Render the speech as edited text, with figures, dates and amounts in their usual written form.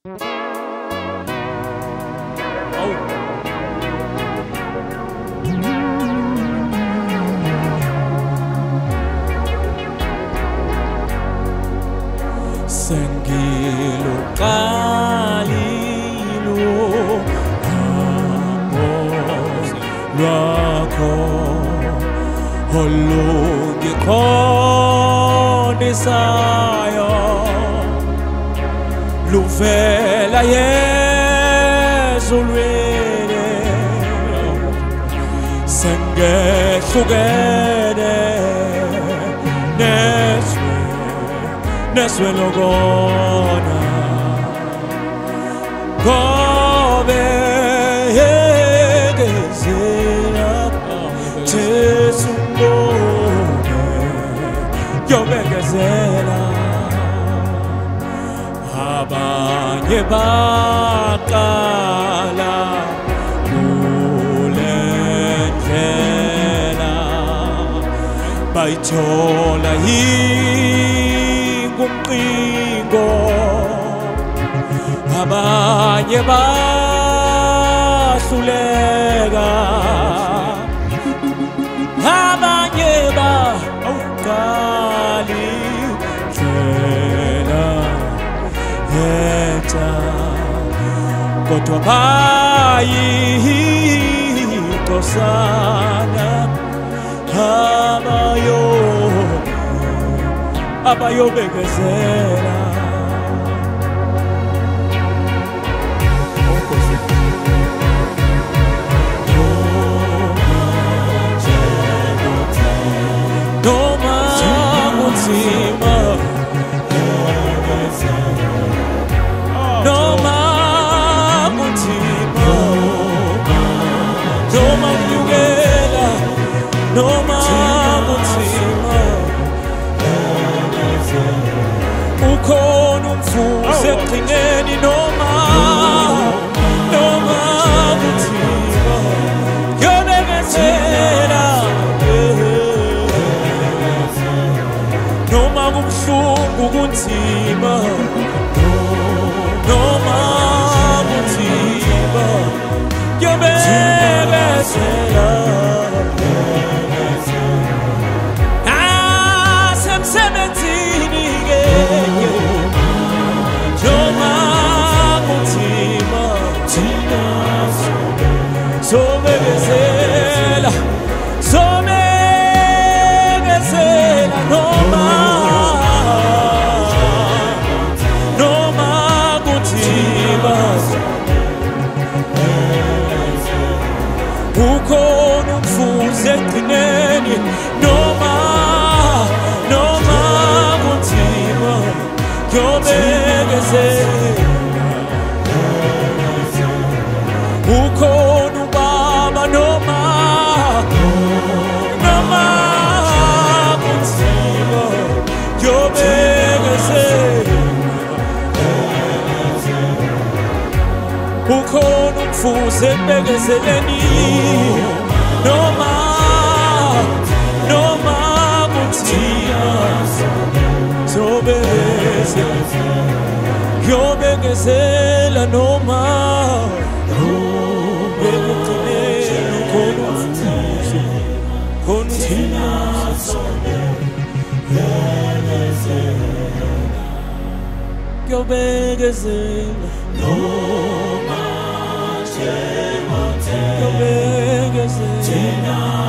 Sengilo kalilo amos lwakho olungikhondisayo luvela ezulwini sengehlukene neswe lokona ngobe yekezela Jesu mbone yobekezela abanye baqala kule ndlela bayithola kumqingo abanye bahluleka abanye baqali ndlela yetha kodwa bayixosana abayobekezela noma kunzima noma kunzima noma kunyukela noma kunzima ukhona umvuzo ekugcineni noma kunzima yobekezela noma kubuhlungu kunzima noma kunzima yobekezela asemsebenzini sobekezela noma kunzima ukhona umvuzo ekugcineni noma kunzima yobekezela ukhona ubaba noma kunzima yobekezela ukhona umvuzo embekezeleni noma kunzima yobekezela noma yobekezela noma yobekezela